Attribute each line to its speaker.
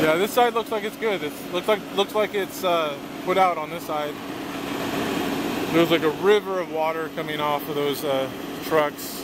Speaker 1: Yeah, this side looks like it's good. It looks like it's put out on this side. There's like a river of water coming off of those trucks.